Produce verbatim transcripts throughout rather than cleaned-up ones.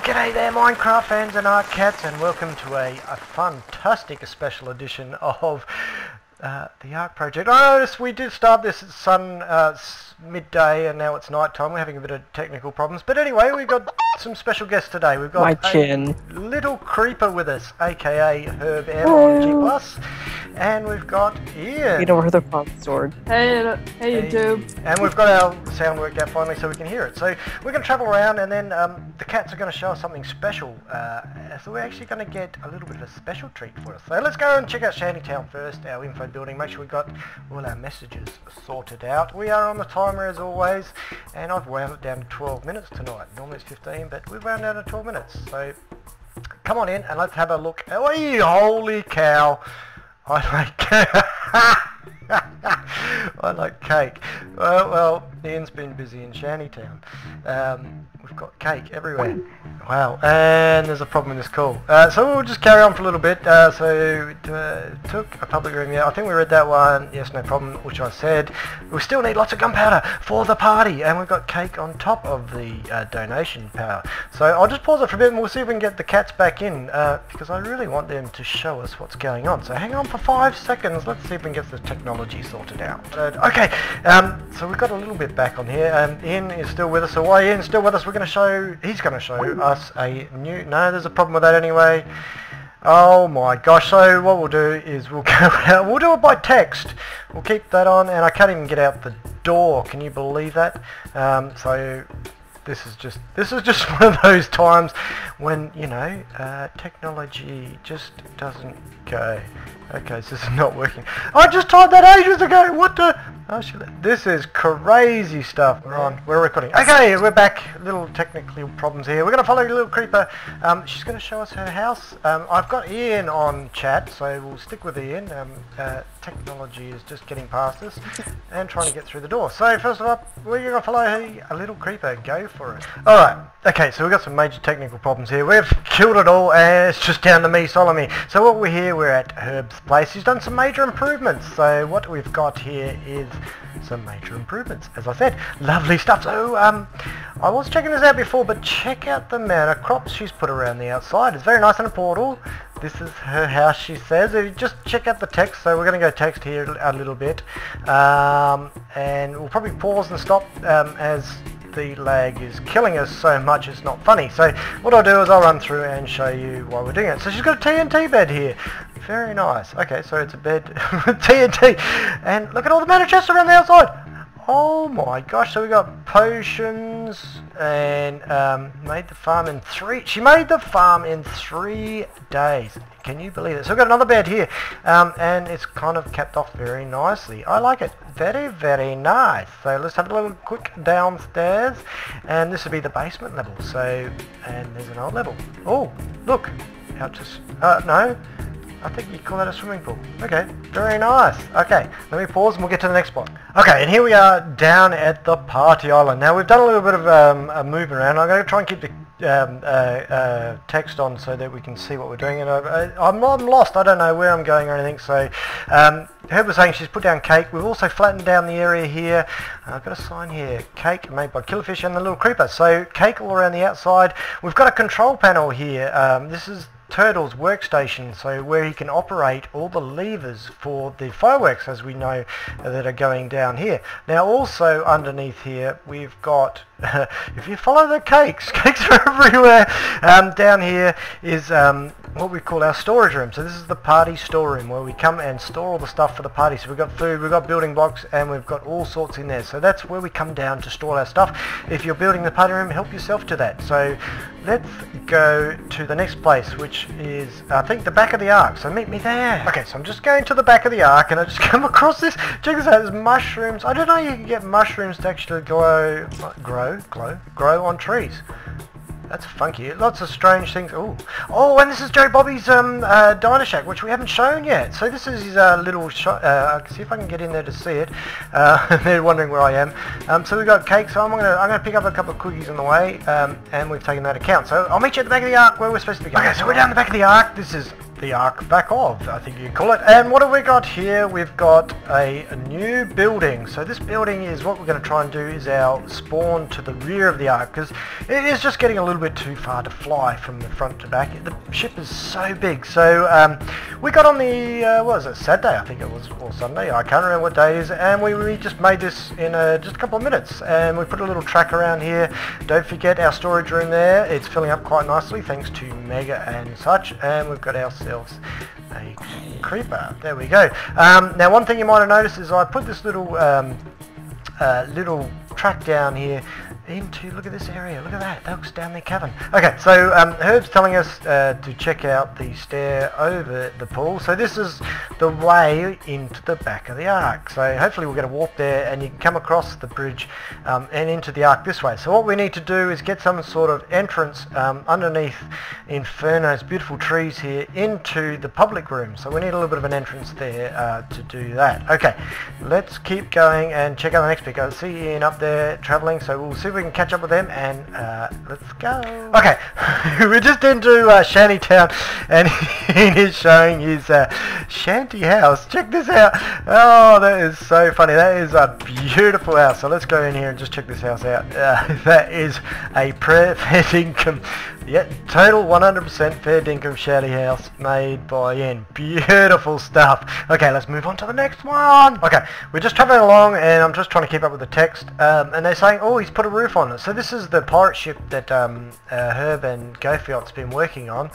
g'day there Minecraft fans and art cats, and welcome to a, a fantastic special edition of uh, the Ark Project. I noticed we did start this at sun uh, midday and now it's night time. We're having a bit of technical problems, but anyway, we've got some special guests today. We've got My chin. a little creeper with us, aka Herb M on G plus, and we've got Ian. You know where the front sword. Hey, hey, Ytube. And we've got our sound worked out finally so we can hear it. So we're going to travel around, and then um, the cats are going to show us something special. Uh, so we're actually going to get a little bit of a special treat for us. So let's go and check out Shantytown first, our info building. Make sure we've got all our messages sorted out. We are on the timer as always, and I've wound it down to twelve minutes tonight. Normally it's fifteen, but we've wound down to twelve minutes. So come on in and let's have a look. Oh, holy cow! I like I like cake. Well, well, Ian's been busy in Shantytown. Um, we've got cake everywhere. Wow, and there's a problem in this call. Uh, so we'll just carry on for a little bit. Uh, so it uh, took a public room, yeah, I think we read that one, yes, no problem, which I said. We still need lots of gunpowder for the party, and we've got cake on top of the uh, donation power. So I'll just pause it for a bit and we'll see if we can get the cats back in, uh, because I really want them to show us what's going on. So hang on for five seconds, let's see if we can get the technology sorted out. Uh, okay, um, so we've got a little bit back on here. Um, Ian is still with us, so while Ian's still with us, we're going to show, he's going to show us a new, no, there's a problem with that anyway. Oh my gosh, so what we'll do is we'll go out, we'll do it by text. We'll keep that on, and I can't even get out the door, can you believe that? Um, so this is just, this is just one of those times when, you know, uh, technology just doesn't go. Okay, so this is not working. I just tried that ages ago, what the? Oh, this is crazy stuff. We're on, we're recording. Okay, we're back. Little technical problems here. We're going to follow a little creeper. Um, she's going to show us her house. Um, I've got Ian on chat, so we'll stick with Ian. Um, uh, technology is just getting past us and trying to get through the door. So first of all, we're going to follow a little creeper. Go for it. Alright, okay, so we've got some major technical problems here. We've killed it all and it's just down to me, Solomon. So what we're here, we're at Herb's place. He's done some major improvements. So what we've got here is some major improvements, as I said. Lovely stuff. So um, I was checking this out before, but check out the amount of crops she's put around the outside. It's very nice in a portal. This is her house, she says. Just check out the text. So we're going to go text here a little bit, um, and we'll probably pause and stop um, as the lag is killing us so much it's not funny. So what I'll do is I'll run through and show you why we're doing it. So she's got a T N T bed here. Very nice. Okay, so it's a bed with T N T. And look at all the mana chests around the outside. Oh my gosh, so we got potions and um, made the farm in three, she made the farm in three days. Can you believe it? So we've got another bed here, um, and it's kind of capped off very nicely. I like it. Very, very nice. So let's have a little quick downstairs, and this will be the basement level. So, and there's an old level. Oh, look, out to, uh, no. I think you call that a swimming pool. Okay, very nice. Okay, let me pause and we'll get to the next spot. Okay, and here we are down at the party island. Now we've done a little bit of um, a movement around. I'm going to try and keep the um, uh, uh, text on so that we can see what we're doing. And I, I'm, I'm lost. I don't know where I'm going or anything. So um, Herb was saying she's put down cake. We've also flattened down the area here. I've got a sign here. Cake made by Killerfish and the little creeper. So cake all around the outside. We've got a control panel here. Um, this is Turtle's workstation, so where he can operate all the levers for the fireworks, as we know, uh, that are going down here. Now also underneath here we've got, if you follow the cakes, cakes are everywhere. Um, down here is um, what we call our storage room. So this is the party storeroom where we come and store all the stuff for the party. So we've got food, we've got building blocks, and we've got all sorts in there. So that's where we come down to store our stuff. If you're building the party room, help yourself to that. So let's go to the next place, which is, I think, the back of the Ark. So meet me there. Okay, so I'm just going to the back of the Ark, and I just come across this. Check this out. There's mushrooms. I don't know you can get mushrooms to actually grow, grow, grow, grow on trees. That's funky. Lots of strange things. Ooh. Oh, and this is Joe Bobby's um, uh, Diner Shack, which we haven't shown yet. So this is his uh, little shop. Uh, I can see if I can get in there to see it. Uh, they're wondering where I am. Um, so we've got cake. So I'm gonna I'm gonna pick up a couple of cookies on the way, um, and we've taken that account. So I'll meet you at the back of the Ark where we're supposed to be going. Okay, so we're down the back of the Ark. This is the arc back of, I think you call it. And what have we got here? We've got a, a new building. So this building is what we're going to try and do is our spawn to the rear of the arc, because it is just getting a little bit too far to fly from the front to back. The ship is so big. So um, we got on the, uh, what was it, Saturday I think it was, or Sunday, I can't remember what day it is, and we, we just made this in uh, just a couple of minutes, and we put a little track around here. Don't forget our storage room there, it's filling up quite nicely thanks to Mega and such, and we've got ourselves a creeper. There we go. Um, now one thing you might have noticed is I put this little um, uh, little track down here into, look at this area, look at that, that looks down the cavern. Okay, so um, Herb's telling us uh, to check out the stair over the pool. So this is the way into the back of the ark. So hopefully we'll get a warp there and you can come across the bridge um, and into the ark this way. So what we need to do is get some sort of entrance um, underneath Inferno's beautiful trees here into the public room. So we need a little bit of an entrance there uh, to do that. Okay, let's keep going and check out the next bit. I see Ian up there travelling, so we'll see if we can catch up with them, and uh, let's go. Okay, we're just into uh, Shantytown, and he is showing his uh, shanty house. Check this out. Oh, that is so funny. That is a beautiful house. So let's go in here and just check this house out. Uh, that is a fair dinkum. Yeah, total one hundred percent fair dinkum shanty house made by Ian. Beautiful stuff. Okay, let's move on to the next one. Okay, we're just traveling along, and I'm just trying to keep up with the text, um, and they're saying, oh, he's put a roof on it. So this is the pirate ship that um, uh, Herb and Gofiot's been working on,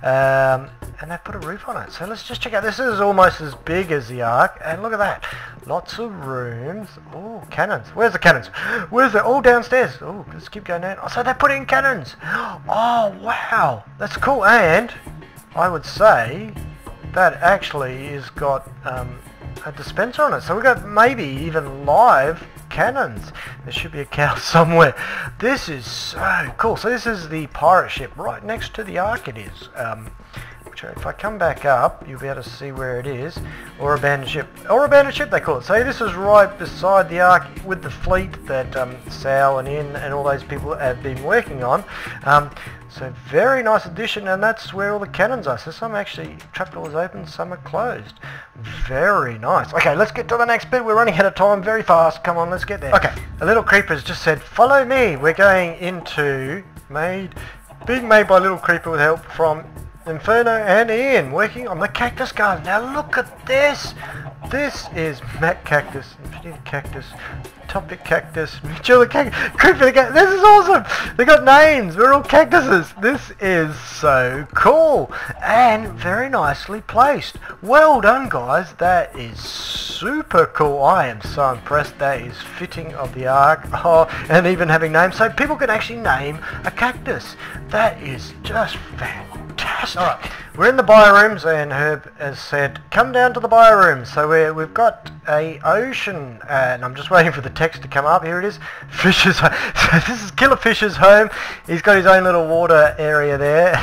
um, and they've put a roof on it. So let's just check out. This is almost as big as the ark, and look at that. Lots of rooms. Oh, cannons. Where's the cannons? Where's the, all downstairs. Oh, let's keep going down. Oh, so they're putting cannons. Oh, wow. That's cool. And I would say that actually has got um, a dispenser on it. So we've got maybe even live cannons. There should be a cow somewhere. This is so cool. So this is the pirate ship right next to the ark it is. Um, which if I come back up, you'll be able to see where it is. Or abandoned ship. Or abandoned ship they call it. So this is right beside the ark with the fleet that um, Sal and Ian and all those people have been working on. Um, So very nice addition, and that's where all the cannons are. So some actually trapdoors open, some are closed. Very nice. Okay, let's get to the next bit. We're running out of time very fast. Come on, let's get there. Okay, a little creeper's just said, follow me. We're going into made, being made by Little Creeper with help from Inferno and Ian, working on the cactus garden. Now look at this. This is Matt Cactus, Infinity Cactus, Topkick Cactus, Mitchell the Cactus, Creeper the Cactus. This is awesome! They got names! We're all cactuses! This is so cool! And very nicely placed. Well done, guys. That is super cool. I am so impressed. That is fitting of the ark. Oh, and even having names. So people can actually name a cactus. That is just fantastic. Alright, we're in the biorooms, and Herb has said, come down to the biorooms. So we're, we've got a ocean, and I'm just waiting for the text to come up. Here it is. Fish's home. So this is Killer Fish's home. He's got his own little water area there.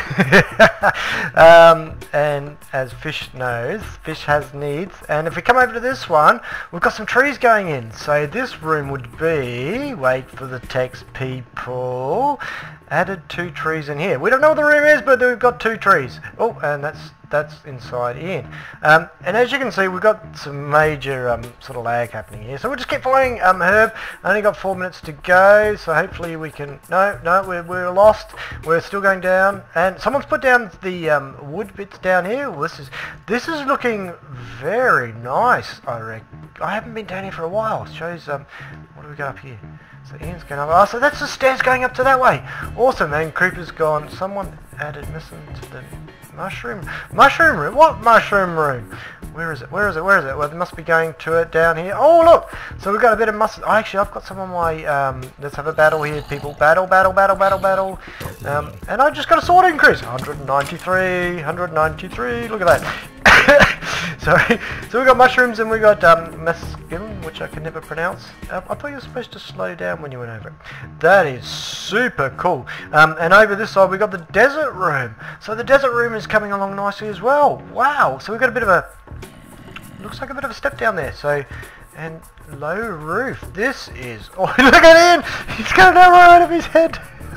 um, and as Fish knows, Fish has needs. And if we come over to this one, we've got some trees going in. So this room would be, wait for the text, people, added two trees in here. We don't know what the room is, but we've got two trees. Oh, and that's that's inside in. Um, and as you can see, we've got some major um, sort of lag happening here. So we'll just keep following um, Herb. Only got four minutes to go, so hopefully we can... No, no, we're, we're lost. We're still going down. And someone's put down the um, wood bits down here. Well, this is this is looking very nice, I reckon. I haven't been down here for a while. It shows... Um, what do we got up here? So Ian's going up. Oh, so that's the stairs going up to that way. Awesome, and Creeper's gone. Someone added missing to the mushroom. Mushroom room? What mushroom room? Where is it? Where is it? Where is it? Well, they must be going to it down here. Oh, look! So we've got a bit of mustard. Oh, actually, I've got some on my... Um, let's have a battle here, people. Battle, battle, battle, battle, battle. Um, and I just got a sword increase. one ninety-three, one ninety-three. Look at that. Sorry. So we've got mushrooms and we've got um, mescaline, which I can never pronounce. Um, I thought you were supposed to slow down when you went over it. That is super cool. Um, and over this side we've got the desert room. So the desert room is coming along nicely as well. Wow. So we've got a bit of a... looks like a bit of a step down there. So and low roof. This is... Oh, look at him! He's got an arrow out of his head!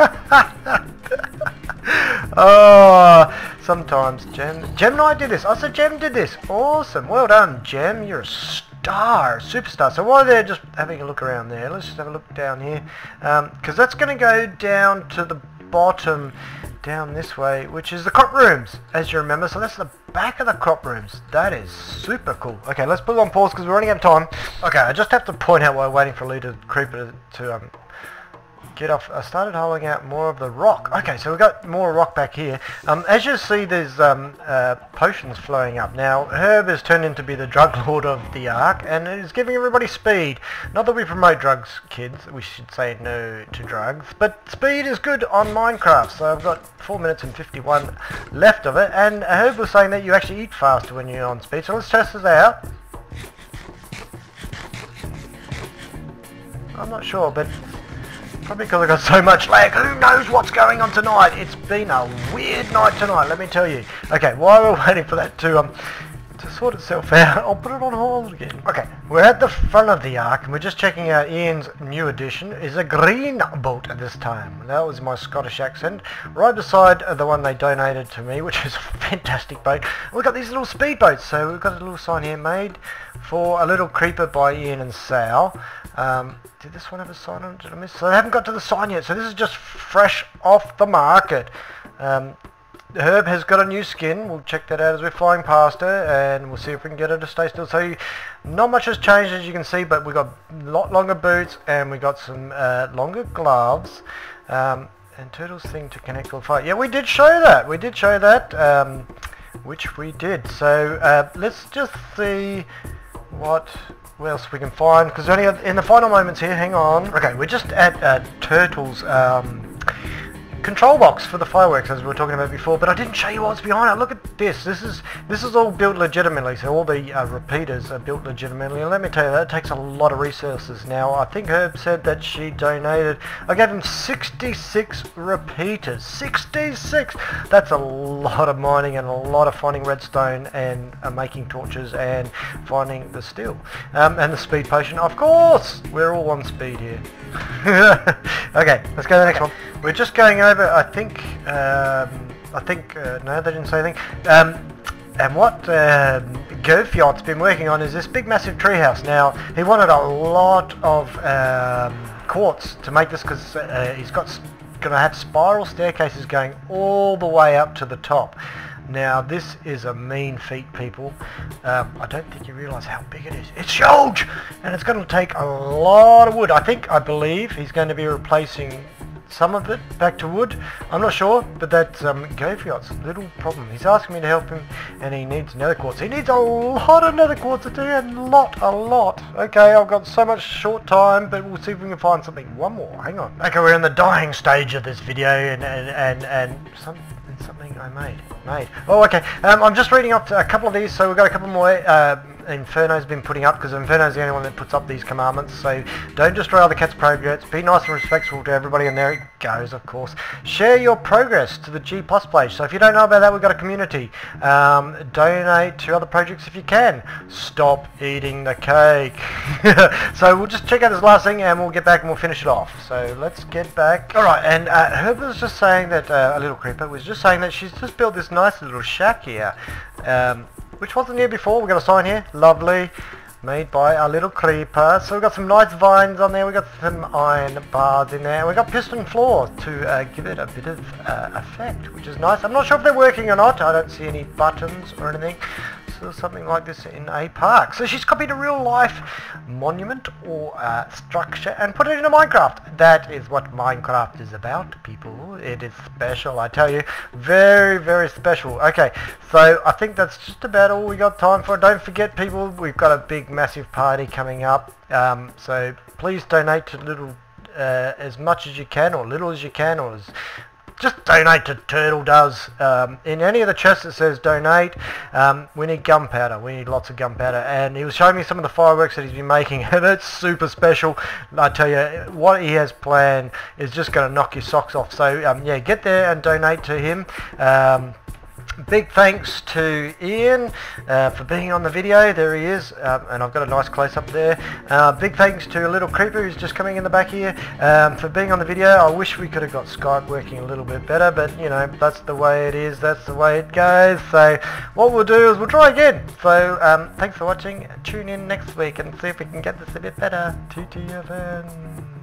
Oh, sometimes Gem... Gemini did this. I said Gem did this. Awesome. Well done, Gem. You're a star. Superstar. So while they're just having a look around there, let's just have a look down here. Um, because that's going to go down to the bottom, down this way, which is the crop rooms, as you remember. So that's the back of the crop rooms. That is super cool. Okay, let's put it on pause because we're running out of time. Okay, I just have to point out while waiting for Leader Creeper to, to um, get off. I started hollowing out more of the rock. Okay, so we've got more rock back here. Um, as you see, there's um, uh, potions flowing up. Now, Herb has turned into be the drug lord of the Ark, and it is giving everybody speed. Not that we promote drugs, kids. We should say no to drugs. But speed is good on Minecraft. So I've got four minutes and fifty-one left of it. And Herb was saying that you actually eat faster when you're on speed. So let's test this out. I'm not sure, but... probably because I got so much lag. Who knows what's going on tonight? It's been a weird night tonight, let me tell you. Okay, while we're waiting for that to um to sort itself out, I'll put it on hold again. Okay, we're at the front of the Ark and we're just checking out Ian's new addition. Is a green boat at this time. That was my Scottish accent. Right beside the one they donated to me, which is a fantastic boat. We've got these little speed boats. So we've got a little sign here, made for a little creeper by Ian and Sal. Um, did this one have a sign on it? Did I miss? So I haven't got to the sign yet. So this is just fresh off the market. Um, Herb has got a new skin. We'll check that out as we're flying past her, and we'll see if we can get her to stay still. So not much has changed, as you can see, but we got a lot longer boots and we got some uh, longer gloves. Um, and Turtle's thing to connect or fight. Yeah, we did show that. We did show that, um, which we did. So uh, let's just see what... what else we can find, because only in the final moments here. Hang on. Okay, we're just at uh, Turtle's um, control box for the fireworks, as we were talking about before, but I didn't show you what's behind it. Look at this. This is this is all built legitimately, so all the uh, repeaters are built legitimately, and let me tell you, that takes a lot of resources. Now, I think Herb said that she donated, I gave him sixty-six repeaters. sixty-six! That's a lot of mining and a lot of finding redstone and uh, making torches and finding the steel. Um, and the speed potion, of course! We're all on speed here. Okay, let's go to the next one. We're just going over, I think, um, I think, uh, no, they didn't say anything. Um, and what uh, Gofiot's been working on is this big massive treehouse. Now, he wanted a lot of um, quartz to make this, because uh, he's got going to have spiral staircases going all the way up to the top. Now, this is a mean feat, people. Um, I don't think you realise how big it is. It's huge! And it's going to take a lot of wood. I think, I believe, he's going to be replacing some of it back to wood. I'm not sure, but that's um, Gofiot's little problem. He's asking me to help him, and he needs nether quartz. He needs a lot of nether quartz, I tell you, a lot, a lot. Okay, I've got so much short time, but we'll see if we can find something. One more, hang on. Okay, we're in the dying stage of this video, and and and, and some, something I made. Made. Oh, okay. Um, I'm just reading up a couple of these, so we've got a couple more. Uh, Inferno's been putting up, because Inferno's the only one that puts up these commandments. So don't destroy other cats' progress. Be nice and respectful to everybody, and there it goes, of course. Share your progress to the G plus page. So if you don't know about that, we've got a community. Um, donate to other projects if you can. Stop eating the cake. So we'll just check out this last thing, and we'll get back and we'll finish it off. So let's get back. All right, and uh, Herb was just saying that uh, a little creeper was just saying that she's just built this nice little shack here. Um, which wasn't here before. We've got a sign here, lovely, made by a little creeper. So we've got some nice vines on there, we've got some iron bars in there, we've got piston floor to uh, give it a bit of uh, effect, which is nice. I'm not sure if they're working or not, I don't see any buttons or anything. So something like this in a park. So she's copied a real life monument or uh, structure and put it into Minecraft. That is what Minecraft is about, people. It is special, I tell you. Very, very special. Okay, so I think that's just about all we got time for. Don't forget, people, we've got a big, massive party coming up. Um, so please donate to little, uh, as much as you can, or little as you can, or as... just donate to Turtle Does. Um, in any of the chests that says donate, um, we need gunpowder. We need lots of gunpowder. And he was showing me some of the fireworks that he's been making, and it's super special. I tell you, what he has planned is just going to knock your socks off. So um, yeah, get there and donate to him. Um, big thanks to Ian uh, for being on the video. There he is, um, and I've got a nice close-up there. Uh, big thanks to a little creeper who's just coming in the back here um, for being on the video. I wish we could have got Skype working a little bit better, but you know, that's the way it is, that's the way it goes. So what we'll do is we'll try again. So um, thanks for watching. Tune in next week and see if we can get this a bit better. T T F N.